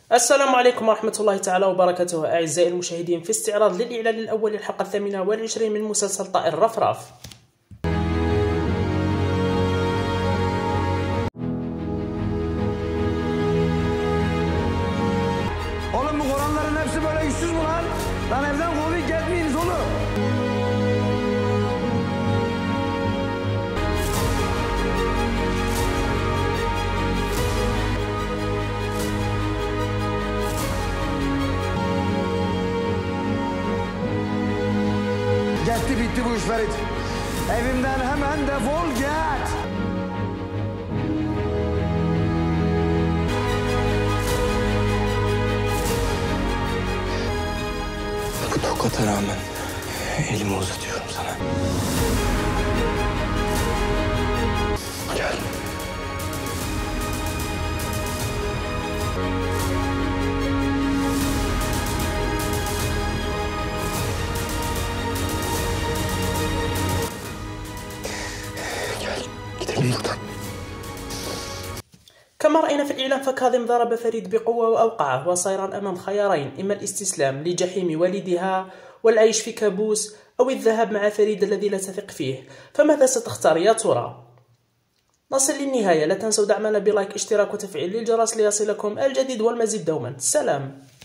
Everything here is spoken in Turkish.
السلام عليكم ورحمة الله تعالى وبركاته أعزائي المشاهدين، في استعراض للإعلان الأول للحلقة 28 من مسلسل طائر الرفراف. Oğlum bu Kur'anların hepsi böyle yüzsüz mü lan? Lan evden kovup gelmeyiniz oğlum. Gitti bitti bu iş Ferit. Evimden hemen defol git. Bu tokata rağmen elimi uzatıyorum sana. Gel. Gel. Gidelim buradan. كما رأينا في الإعلان، فكاظم ضرب فريد بقوة وأوقعه، وصيران أمام خيارين: إما الاستسلام لجحيم والدها والعيش في كابوس، أو الذهاب مع فريد الذي لا تثق فيه. فماذا ستختار يا ترى؟ نصل للنهاية، لا تنسوا دعمنا بلايك، اشتراك وتفعيل الجرس ليصلكم الجديد والمزيد دوما. سلام.